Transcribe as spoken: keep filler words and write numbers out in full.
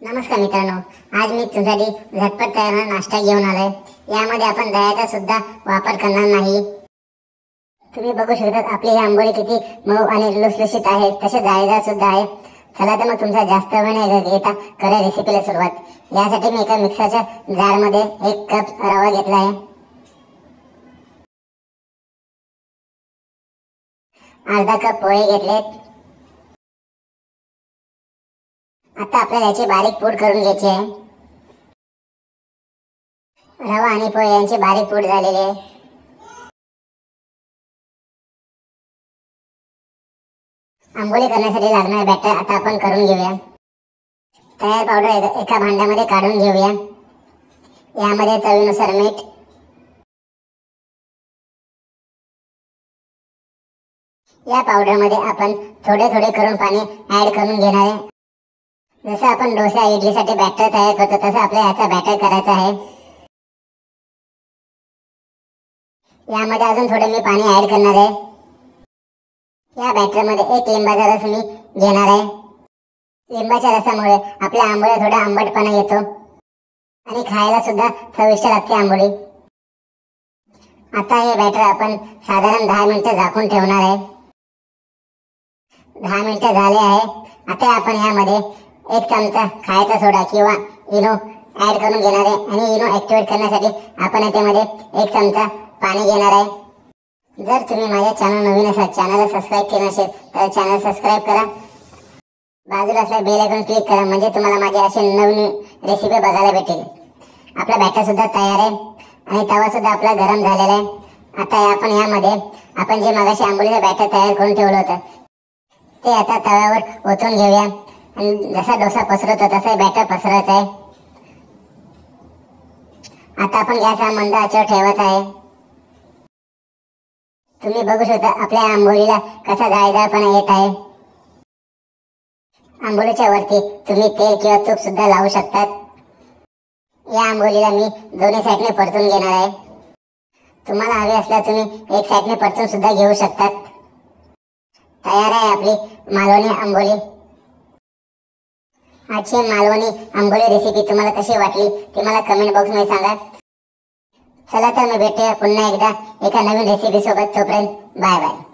नमस्कार मित्रांनो, आज मी तुमच्यासाठी झटपट तयार होणारा नाश्ता घेऊन आलोय। यामध्ये आपण दह्याचा सुद्धा वापर करणार नाही। तुम्ही बघू शकता आपली ही आंबोळी किती मऊ आणि लुसलुशीत आहे, तसे जाळीदार सुद्धा आहे। चला तर मग तुमचा जास्त वेळ न घेता करूया रेसिपीला सुरुवात। यासाठी मी एका मिक्सरच्या जारमध्ये एक कप रवा घेतला आहे, अर्धा कप पोहे घेतलेत। आता आपल्याला याची बारीक पूड करून घ्यायची आहे। रवा आणि पोहे यांची बारीक पूड झालेली आहे। आंबोळी करण्यासाठी लागणारे बॅटर आता आपण करून घेऊया। तयार पावडर एका भांड्यामध्ये काढून घेऊया। यामध्ये चवीनुसार मीठ, या पावडरमध्ये आपण थोडे थोडे करून पाणी ऍड करून घेणार आहे। जसं आपण डोसा इडलीसाठी बॅटर तयार करतो तसं आपल्याला याचा बॅटर करायचा आहे। यामध्ये अजून थोडे मी पाणी ऍड करणार आहे। या बॅटरमध्ये एक लिंबाचा रस मी घेणार आहे। लिंबाच्या रसामुळे आपल्या आंबोळीला थोडा आंबटपणा येतो आणि खायला सुद्धा चविष्ट लागते आंबोळी। आता हे बॅटर आपण साधारण दहा मिनिटं झाकून ठेवणार आहे। दहा मिनिटं झाले आहे। आता आपण यामध्ये एक चमचा खायचा सोडा किंवा इनो ऍड करून घेणार आहे आणि इनो ऍक्टिवेट करण्यासाठी आपण याच्यामध्ये एक चमचा पाणी घेणार आहे। जर तुम्ही माझ्या चॅनल नवीन असाल, चॅनलला सबस्क्राईब केलं नसेल तर चॅनल सबस्क्राईब करा। बाजूला असलेला बेल आयकॉन क्लिक करा, म्हणजे तुम्हाला माझी अशी नवीन रेसिपी बघायला भेटेल। आपला बॅटर सुद्धा तयार आहे आणि तवा सुद्धा आपला गरम झालेला आहे। आता आपण यामध्ये आपण जे मगाशी आंबोळीचं बॅटर तयार करून ठेवलं होतं ते आता तव्यावर ओतून घेऊया आणि जसा डोसा पसरवतो तसा बॅटर पसरवायचा आहे। आता आपण गॅस हा मंद आचेवर ठेवायचा आहे। तुम्ही बघू शकता आपल्या आंबोळीला कसा जाळीदारपणा येत आहे। आंबोळीच्या वरती तुम्ही तेल किंवा तूप सुद्धा लावू शकतात। या आंबोळीला मी दोन्ही साईडने परतून घेणार आहे। तुम्हाला हवे असल्यास तुम्ही एक साईडने परतून सुद्धा घेऊ शकतात। तयार आहे आपली मालवणी आंबोळी। आजची मालवणी आंबोळी रेसिपी तुम्हाला कशी वाटली ते मला कमेंट बॉक्समध्ये सांगा। चला तर मी भेटूया पुन्हा एकदा एका नवीन रेसिपी सोबत। तोपर्यंत बाय बाय।